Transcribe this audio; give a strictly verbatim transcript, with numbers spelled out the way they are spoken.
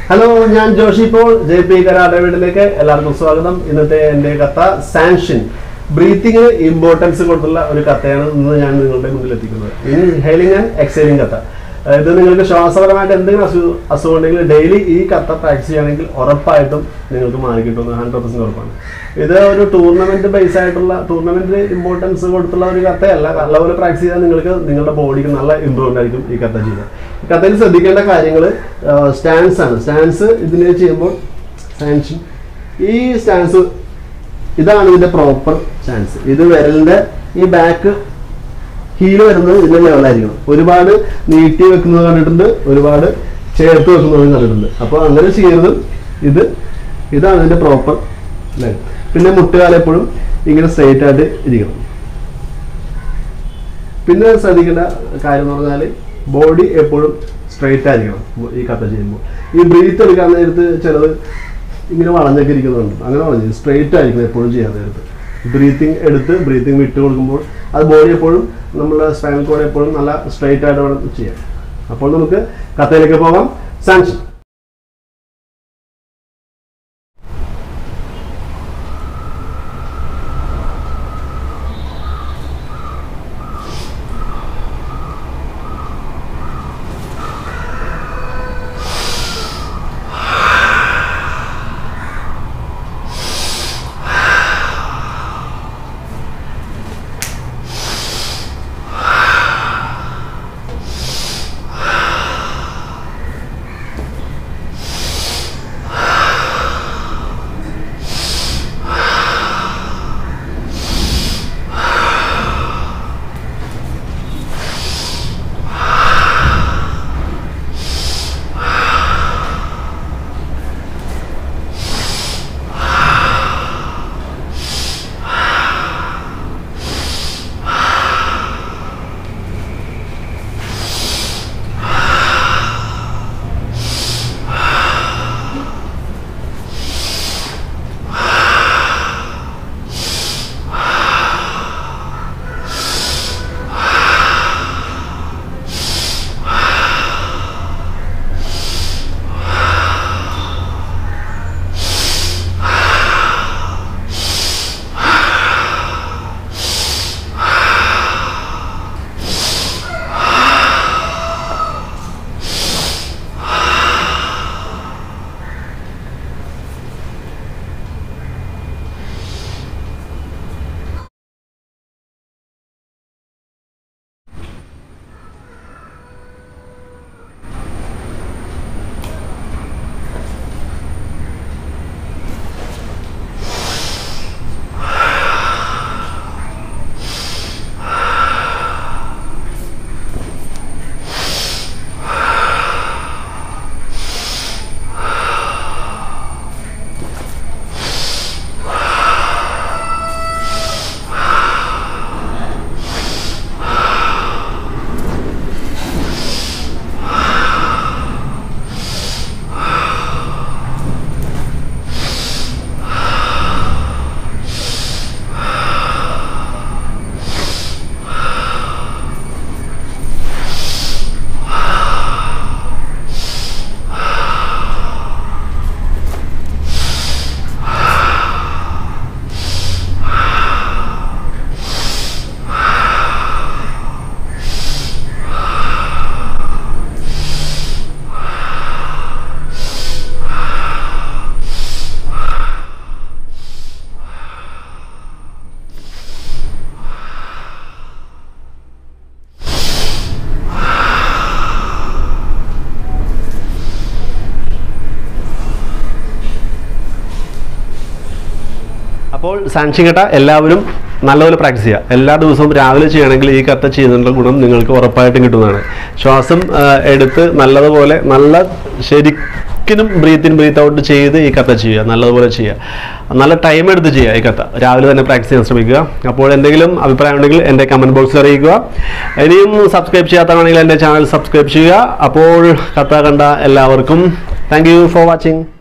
Hello, ഞാൻ Joshi Paul. J P karate വീട്ടിലേക്ക് എല്ലാവർക്കും സ്വാഗതം. ഇന്നത്തെ എൻ്റെ കഥ സാൻഷൻ, ബ്രീത്തിങ്ങിന് ഇമ്പോർട്ടൻസ് കൊടുത്തുള്ള ഒരു കഥയാണ് ഇന്ന് ഞാൻ നിങ്ങളുടെ മുന്നിൽ എത്തിക്കുന്നത്. ഇൻഹേലിംഗ് ആൻഡ് എക്സേലിംഗ് കഥ. ഇത് നിങ്ങൾക്ക് ശ്വാസപരമായിട്ട് എന്തെങ്കിലും അസു അസുഖം ഉണ്ടെങ്കിൽ ഡെയിലി ഈ കഥ പ്രാക്ടീസ് ചെയ്യുകയാണെങ്കിൽ ഉറപ്പായിട്ടും നിങ്ങൾക്ക് മാറി കിട്ടുന്നത് ഹൺഡ്രഡ് പെർസെന്റ് ഉറപ്പാണ്. ഇത് ഒരു ടൂർണമെന്റ് ബേസ് ആയിട്ടുള്ള ടൂർണമെന്റിന് ഇമ്പോർട്ടൻസ് കൊടുത്തുള്ള ഒരു കഥയല്ല. നല്ലപോലെ പ്രാക്ടീസ് ചെയ്താൽ നിങ്ങൾക്ക് നിങ്ങളുടെ ബോഡിക്ക് നല്ല ഇമ്പ്രൂവ്മെന്റ് ആയിരിക്കും ഈ കഥ ചെയ്യുക. ഈ കഥയിൽ ശ്രദ്ധിക്കേണ്ട കാര്യങ്ങൾ സ്റ്റാൻസ് ആണ്. സ്റ്റാൻസ് ഇതിനെ ചെയ്യുമ്പോൾ സാൻഷൻ, ഈ സ്റ്റാൻസ് ഇതാണ് ഇതിന്റെ പ്രോപ്പർ സ്റ്റാൻസ്. ഇത് വിരലിന്റെ ഈ ബാക്ക് ഹീല് വരുന്നത് ഇതിന്റെ ലെവലായിരിക്കണം. ഒരുപാട് നീട്ടി വെക്കുന്നത് കണ്ടിട്ടുണ്ട്, ഒരുപാട് ചേർത്ത് വെക്കുന്നതും കണ്ടിട്ടുണ്ട്. അപ്പോൾ അങ്ങനെ ചെയ്യരുത്. ഇത് ഇതാണ് ഇതിന്റെ പ്രോപ്പർ ലെവൽ. പിന്നെ മുട്ടുകാലം എപ്പോഴും ഇങ്ങനെ സ്ട്രെയിറ്റ് ആയിട്ട് ഇരിക്കണം. പിന്നെ ശ്രദ്ധിക്കേണ്ട കാര്യം എന്ന് പറഞ്ഞാൽ ബോഡി എപ്പോഴും സ്ട്രെയിറ്റ് ആയിരിക്കണം ഈ കഥ ചെയ്യുമ്പോൾ. ഈ ബ്രീത്ത് എടുക്കാൻ നേരത്ത് ചിലത് ഇങ്ങനെ വളഞ്ഞൊക്കെ ഇരിക്കുന്നുണ്ട്. അങ്ങനെ വളഞ്ഞ് സ്ട്രെയിറ്റ് ആയിരിക്കണം എപ്പോഴും ചെയ്യാൻ നേരത്ത്. ബ്രീത്തിങ് എടുത്ത് ബ്രീത്തിങ് വിട്ട് കൊടുക്കുമ്പോൾ അത് ബോഡി എപ്പോഴും നമ്മുടെ സ്പൈനൽ കോഡ് എപ്പോഴും നല്ല സ്ട്രെയിറ്റ് ആയിട്ട് വേണം ചെയ്യാം. അപ്പോൾ നമുക്ക് കഥയിലേക്ക് പോകാം. സാൻഷൻ. അപ്പോൾ സാൻഷൻ കഥ എല്ലാവരും നല്ലപോലെ പ്രാക്ടീസ് ചെയ്യുക. എല്ലാ ദിവസവും രാവിലെ ചെയ്യണമെങ്കിൽ ഈ കഥ ചെയ്യുന്നതിനുള്ള ഗുണം നിങ്ങൾക്ക് ഉറപ്പായിട്ടും കിട്ടുന്നതാണ്. ശ്വാസം എടുത്ത് നല്ലതുപോലെ നല്ല ശരിക്കും ബ്രീത്ത് ഇൻ ബ്രീത്ത് ഔട്ട് ചെയ്ത് ഈ കഥ ചെയ്യുക. നല്ലതുപോലെ ചെയ്യുക. നല്ല ടൈം എടുത്ത് ചെയ്യുക ഈ കഥ. രാവിലെ തന്നെ പ്രാക്ടീസ് ചെയ്യാൻ ശ്രമിക്കുക. അപ്പോൾ എന്തെങ്കിലും അഭിപ്രായം ഉണ്ടെങ്കിൽ എൻ്റെ കമൻറ്റ് ബോക്സിൽ അറിയിക്കുക. ഇനിയും സബ്സ്ക്രൈബ് ചെയ്യാത്തതാണെങ്കിൽ എൻ്റെ ചാനൽ സബ്സ്ക്രൈബ് ചെയ്യുക. അപ്പോൾ കഥ കണ്ട എല്ലാവർക്കും താങ്ക് യു ഫോർ വാച്ചിങ്.